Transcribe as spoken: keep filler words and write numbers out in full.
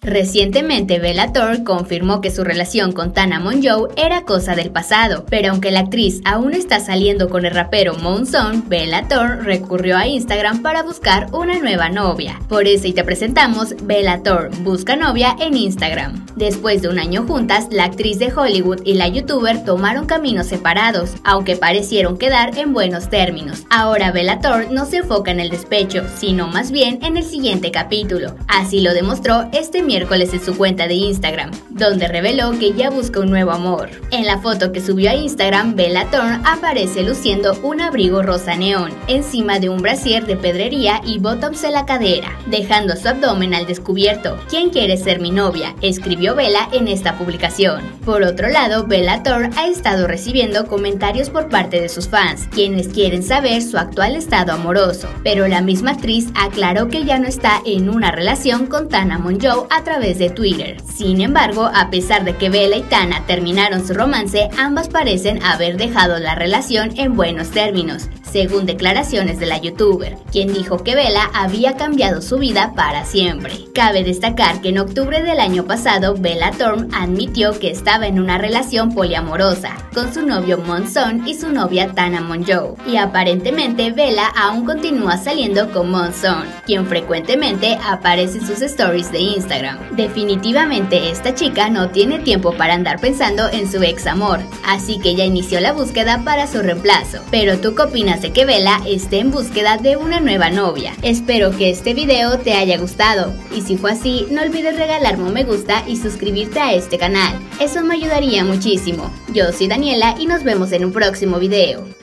Recientemente Bella Thorne confirmó que su relación con Tana Mongeau era cosa del pasado, pero aunque la actriz aún está saliendo con el rapero Monsoon, Bella Thorne recurrió a Instagram para buscar una nueva novia. Por eso y te presentamos Bella Thorne busca novia en Instagram. Después de un año juntas, la actriz de Hollywood y la youtuber tomaron caminos separados, aunque parecieron quedar en buenos términos. Ahora Bella Thorne no se enfoca en el despecho, sino más bien en el siguiente capítulo. Así lo demostró este miércoles en su cuenta de Instagram, donde reveló que ya busca un nuevo amor. En la foto que subió a Instagram, Bella Thorne aparece luciendo un abrigo rosa neón, encima de un brasier de pedrería y bottoms en la cadera, dejando su abdomen al descubierto. ¿Quién quiere ser mi novia?, escribió Bella en esta publicación. Por otro lado, Bella Thorne ha estado recibiendo comentarios por parte de sus fans, quienes quieren saber su actual estado amoroso, pero la misma actriz aclaró que ya no está en una relación con Tana Mongeau a través de Twitter. Sin embargo, a pesar de que Bella y Tana terminaron su romance, ambas parecen haber dejado la relación en buenos términos, según declaraciones de la youtuber, quien dijo que Bella había cambiado su vida para siempre. Cabe destacar que en octubre del año pasado, Bella Thorne admitió que estaba en una relación poliamorosa con su novio Monsoon y su novia Tana Mongeau, y aparentemente Bella aún continúa saliendo con Monsoon, quien frecuentemente aparece en sus stories de Instagram. Definitivamente esta chica no tiene tiempo para andar pensando en su ex amor, así que ya inició la búsqueda para su reemplazo. Pero ¿tú qué opinas de que Bella esté en búsqueda de una nueva novia? Espero que este video te haya gustado, y si fue así, no olvides regalarme un me gusta y suscribirte a este canal, eso me ayudaría muchísimo. Yo soy Daniela y nos vemos en un próximo video.